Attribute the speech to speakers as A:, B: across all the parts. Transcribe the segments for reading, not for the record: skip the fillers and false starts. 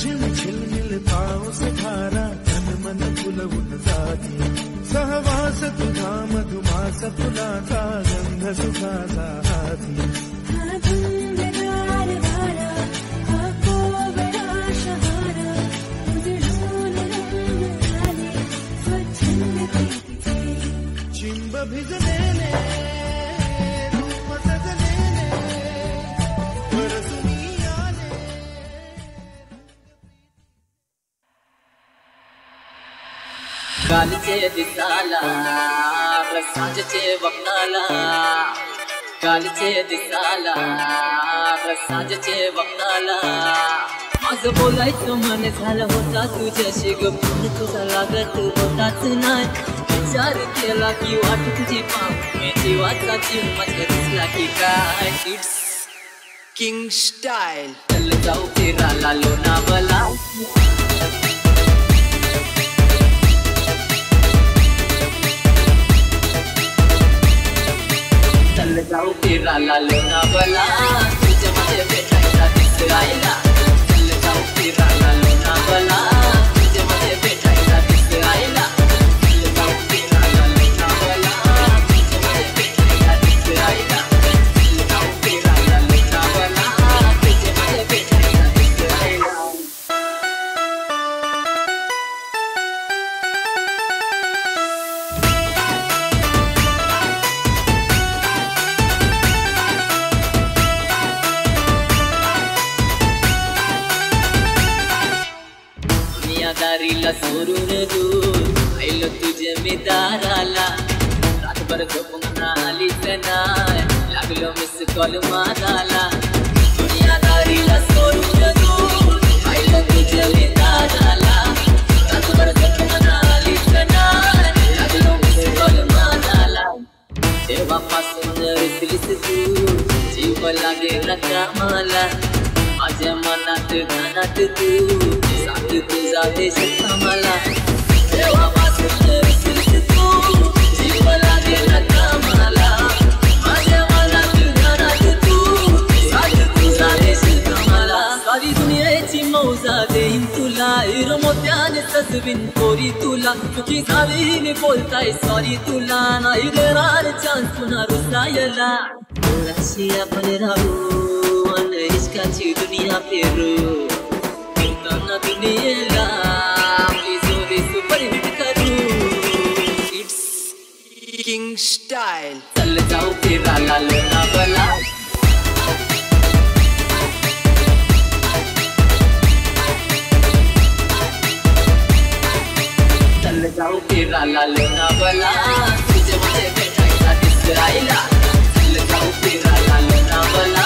A: झिलमिल पाव से धारा तन मन फुलवून जाती सहवास तुझा मधुमास फुलाचा गंध सुखाचा हाती चिंब भिजलेले रूप सजलेले परसुनी आले
B: कालचे दिसाला सांजचे वक्ताला कालचे दिसाला सांजचे वक्ताला माझं बोलायचं मन झालं होता तुझ्याशी ग पण तुझा लागत होताच नाही विचार केला की वाट तुझी पाव मी जीवाचा जीव माझ्या दिसला की काय इट्स किंग स्टाईल चल जाऊ फिरायला लोणावळा चल जाऊ फिरायला लोणावळा तुझ्यामध्ये भेटायला दिसायला चल जाऊ फिरायला लोणावळा तुझ्यामध्ये भेटायला दिसायला चल जाऊ फिरायला लोणावळा तुझ्यामध्ये भेटायला दिसायला चल जाऊ फिरायला लोणावळा तुझ्यामध्ये भेटायला दिसायला दारीला सोडून दूर आयलो तुझ्या मी दाराला रातभर झोपून आलीच नाय लागलो मिस कॉल मारायला दुनियादारीला सोडून दूर आयलो तुझ्या मी दाराला रातभर झोपून आलीच नाय लागलो मिस कॉल मारायला तेव्हापासून विसरीस तू जीव लागेना कामाला माझ्या मनात घानात तू सांग तुझा देश आम्हाला तेव्हापासून विसरीस तू जीव लागेना कामाला माझ्या मनात घानात तू सांग तुझा देश आम्हाला सारी दुनियेची मौजा देईन तुला हिरो मोत्याने सजवीन पोरी तुला चुकी झाली मी बोलताय सॉरी तुला नाही देणार चान्स पुन्हा रुसायला पोराशी आपण राहू इश्काची दुनिया फेरू फिरताना दुनियेला आपली जोडी सुपरहिट करू इट्स किंग स्टाईल चल जाऊ फिरायला लोणावळा चल जाऊ फिरायला लोणावळा तुझ्यामध्ये भेटायला दिसायला चल जाऊ फिरायला लोणावळा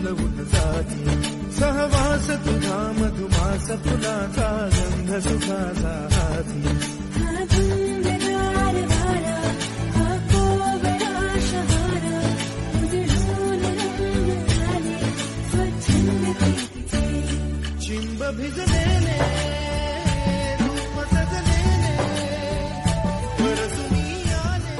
A: फुलवून जाती सहवास तुझा मधुमास फुलाचा गंध सुखाचा हाती चिंब भिजलेले रूप सजलेले परसुनी आले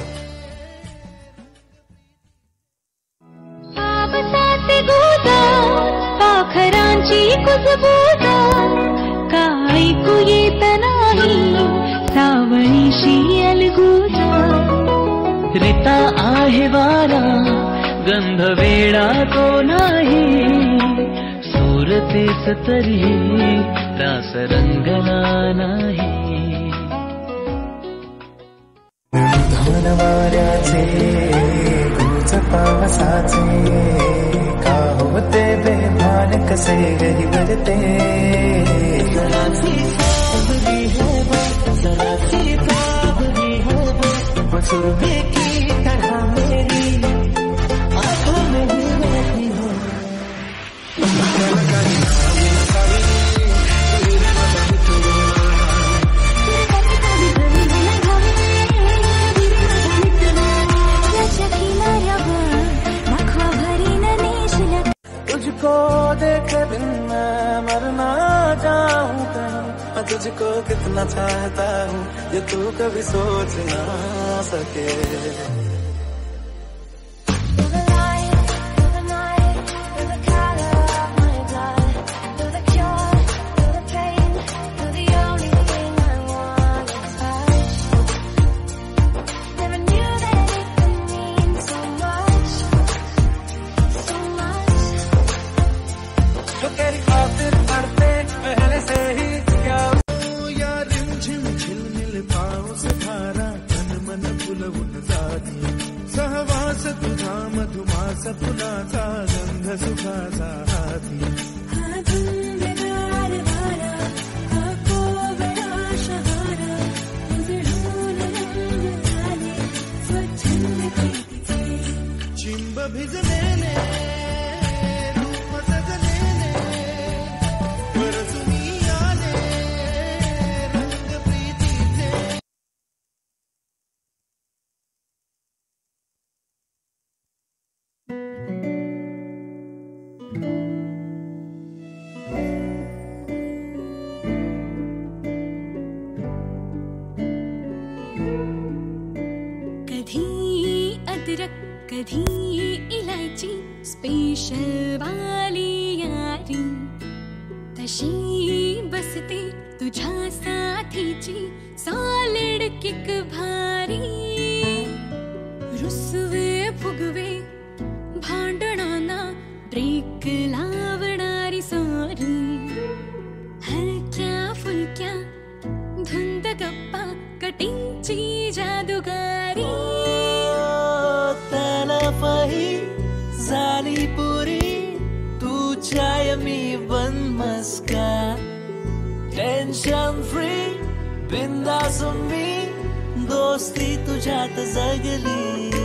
C: पावसाचे गोदा पाखरांची कुजबुजा का ऐकू येत नाही सावळीशी अलगुजा
D: रिता आहे वारा गंध वेळा तो नाही सूरतेस तरी रास रंगला नाही
E: धान वाऱ्याचे गुज पावसाचे का होते बेभान कसे गहिवरते सुरभि की तरह मेरी आँखों में भी रहती हो तुझको देखे दिन मैं मरना चाहूँ कहीं मैं तुझको कितना चाहता हूँ ये तू कभी सोच ना सके
A: सहवास तुझा मधुमास फुलाचा गंध सुखाचा हाती चिंब भिजलेले रूप सजलेले परसुनी आले रंग प्रीतीचे
C: कधी इलायची स्पेशल वाली यारी तशी बसते तुझ्या साथीची सॉलिड किक भारी रुसवे फुगवे भांडणांना ब्रेक लावणारी सारी हलक्या फुलक्या धुंद गप्पा कटिंगची जादूगारी
D: झाली पुरी तू चाय मी बन मस्का टेन्शन फ्री बिंदास मी दोस्ती तुझ्यात जगली